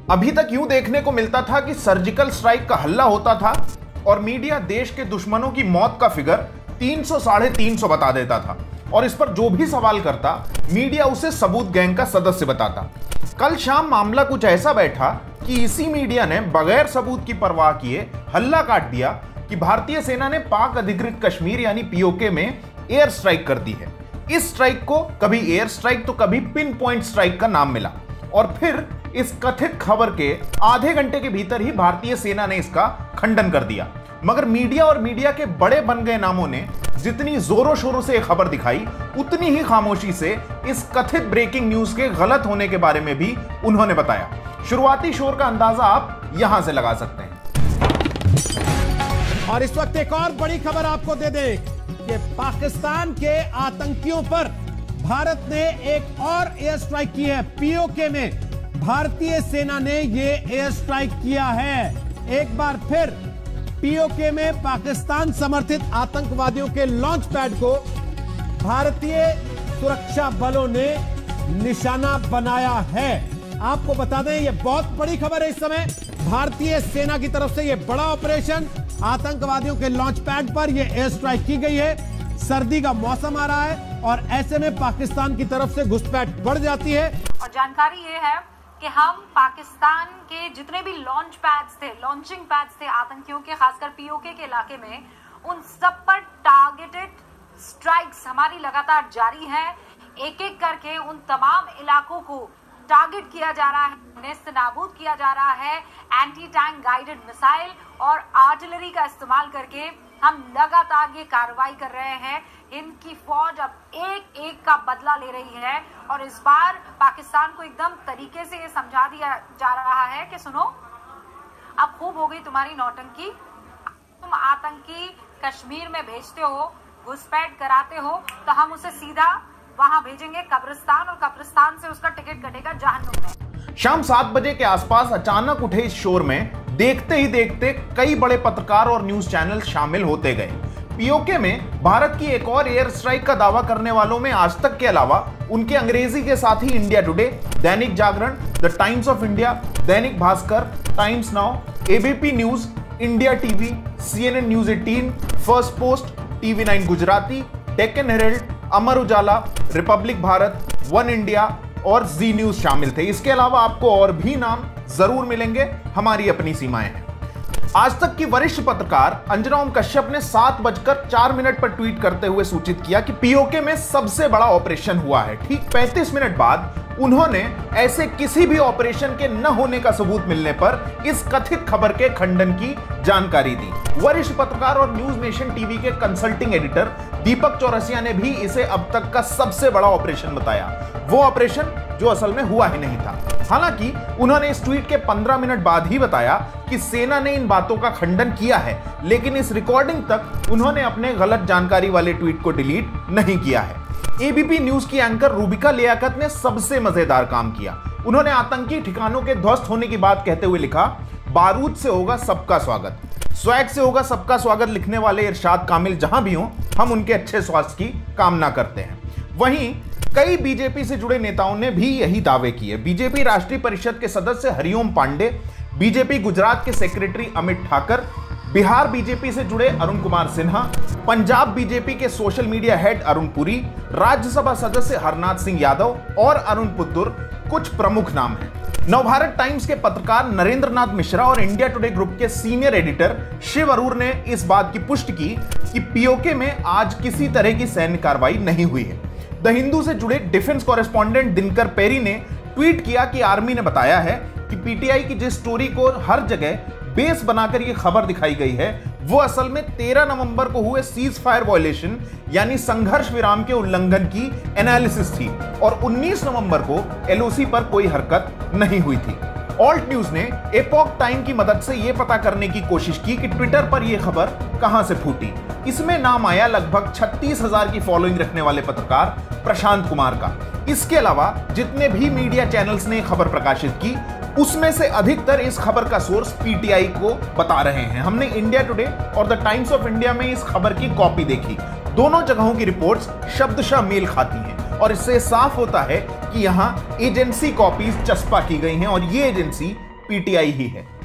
अभी तक यूं देखने को मिलता था कि सर्जिकल स्ट्राइक का हल्ला होता था और मीडिया देश के दुश्मनों की मौत का फिगर 300 साढ़े 300 बता देता था और इस पर जो भी सवाल करता मीडिया उसे सबूत गैंग का सदस्य बताता। कल शाम मामला कुछ ऐसा बैठा कि इसी मीडिया ने बगैर सबूत की परवाह किए हल्ला काट दिया कि भारतीय सेना ने पाक अधिकृत कश्मीर यानी पीओके में एयर स्ट्राइक कर दी है। इस स्ट्राइक को कभी एयर स्ट्राइक तो कभी पिन पॉइंट स्ट्राइक का नाम मिला और फिर इस कथित खबर के आधे घंटे के भीतर ही भारतीय सेना ने इसका खंडन कर दिया। मगर मीडिया और मीडिया के बड़े बन गए नामों ने जितनी जोरों शोरों से खबर दिखाई उतनी ही खामोशी से इस कथित ब्रेकिंग न्यूज के गलत होने के बारे में भी उन्होंने बताया। शुरुआती शोर का अंदाजा आप यहां से लगा सकते हैं। और इस वक्त एक और बड़ी खबर आपको दे दें कि पाकिस्तान के आतंकियों पर भारत ने एक और एयर स्ट्राइक की है। पीओके में भारतीय सेना ने यह एयर स्ट्राइक किया है। एक बार फिर पीओके में पाकिस्तान समर्थित आतंकवादियों के लॉन्च पैड को भारतीय सुरक्षा बलों ने निशाना बनाया है। आपको बता दें यह बहुत बड़ी खबर है। इस समय भारतीय सेना की तरफ से यह बड़ा ऑपरेशन आतंकवादियों के लॉन्च पैड पर यह एयर स्ट्राइक की गई है। सर्दी का मौसम आ रहा है और ऐसे में पाकिस्तान की तरफ से घुसपैठ बढ़ जाती है। और जानकारी यह है कि हम पाकिस्तान के जितने भी लॉन्च पैड्स थे, लॉन्चिंग पैड्स थे आतंकियों के, खासकर पीओके के इलाके में, उन सब पर टारगेटेड स्ट्राइक्स हमारी लगातार जारी है। एक एक करके उन तमाम इलाकों को टारगेट किया जा रहा है, नेस्त नाबूद किया जा रहा है। एंटी टैंक गाइडेड मिसाइल और आर्टिलरी का इस्तेमाल करके हम लगातार ये कार्रवाई कर रहे हैं। इनकी फौज अब एक एक का बदला ले रही है और इस बार पाकिस्तान को एकदम तरीके से ये समझा दिया जा रहा है कि सुनो, अब खूब हो गई तुम्हारी नौटंकी। तुम आतंकी कश्मीर में भेजते हो, घुसपैठ कराते हो, तो हम उसे सीधा वहां भेजेंगे कब्रिस्तान और कब्रिस्तान से उसका टिकट कटेगा जहन्नुम में। शाम 7 बजे के आसपास अचानक उठे इस शोर में देखते ही देखते कई बड़े पत्रकार और न्यूज चैनल शामिल होते गए। पीओके में भारत की एक और एयर स्ट्राइक का दावा करने वालों में आज तक के अलावा उनके अंग्रेजी के साथी India Today, Dainik Jagran, the Times of India, Dainik Bhaskar, Times Now, ABP News, India TV, CNN News 18, First Post, TV9 Gujarati, Deccan Herald, Amar Ujala, Republic Bharat, One India और जी न्यूज शामिल थे। इसके अलावा आपको और भी नाम जरूर मिलेंगे, हमारी अपनी सीमाएं हैं। आज तक की वरिष्ठ पत्रकार अंजना ओम कश्यप ने 7:04 पर ट्वीट करते हुए सूचित किया कि पीओके में सबसे बड़ा ऑपरेशन हुआ है। ठीक 35 मिनट बाद उन्होंने ऐसे किसी भी ऑपरेशन के न होने का सबूत मिलने पर इस कथित खबर के खंडन की जानकारी दी। वरिष्ठ पत्रकार और न्यूज नेशन टीवी के कंसल्टिंग एडिटर दीपक चौरसिया ने भी इसे अब तक का सबसे बड़ा ऑपरेशन बताया, वो ऑपरेशन जो असल में हुआ ही नहीं था। हालांकि उन्होंने इस ट्वीट के 15 मिनट बाद ही बताया कि सेना ने इन बातों का खंडन किया है, लेकिन इस रिकॉर्डिंग तक उन्होंने अपने गलत जानकारी वाले ट्वीट को डिलीट नहीं किया है। एबीपी न्यूज की एंकर रूबिका लियाकत ने सबसे मजेदार काम किया। उन्होंने आतंकी ठिकानों के ध्वस्त होने की बात कहते हुए लिखा, बारूद से होगा सबका स्वागत, स्वैग से होगा सबका स्वागत लिखने वाले इरशाद कामिल जहां भी हों, हम उनके अच्छे स्वास्थ्य की कामना करते हैं। वहीं कई बीजेपी से जुड़े नेताओं ने भी यही दावे किए। बीजेपी राष्ट्रीय परिषद के सदस्य हरिओम पांडे, बीजेपी गुजरात के सेक्रेटरी अमित ठाकर, बिहार बीजेपी से जुड़े अरुण कुमार सिन्हा, पंजाब बीजेपी के social media head Arun Puri, Rajya Sabha सदस्य हरनाथ सिंह यादव और अरुण पुत्तुर कुछ प्रमुख नाम हैं। नवभारत टाइम्स के पत्रकार नरेंद्र नाथ मिश्रा और इंडिया टुडे ग्रुप के सीनियर एडिटर शिव अरूर ने इस बात की पुष्टि की कि पीओके में आज किसी तरह की सैन्य कार्रवाई नहीं हुई है। द हिंदू से जुड़े डिफेंस कॉरेस्पॉन्डेंट दिनकर पेरी ने ट्वीट किया कि आर्मी ने बताया है कि पीटीआई की जिस स्टोरी को हर जगह बेस बनाकर यह खबर दिखाई गई है, वो असल में 13 नवंबर को हुए सीज फायर वॉयलेशन यानी संघर्ष विराम के उल्लंघन की एनालिसिस थी और 19 नवंबर को एलओसी पर कोई हरकत नहीं हुई थी। ऑल्ट न्यूज ने एपॉक टाइम की मदद से यह पता करने की कोशिश की कि ट्विटर पर यह खबर कहां से फूटी। इसमें नाम आया लगभग 36,000 की फॉलोइंग रखने वाले पत्रकार प्रशांत कुमार का। इसके अलावा जितने भी मीडिया चैनल्स ने खबर प्रकाशित की, उसमें से अधिकतर इस खबर का सोर्स पीटीआई को बता रहे हैं। हमने इंडिया टुडे और द टाइम्स ऑफ इंडिया में इस खबर की कॉपी देखी। दोनों जगहों की रिपोर्ट्स शब्दशः मेल खाती हैं और इससे साफ होता है कि यहां एजेंसी कॉपीज चस्पा की गई हैं और ये एजेंसी पीटीआई ही है।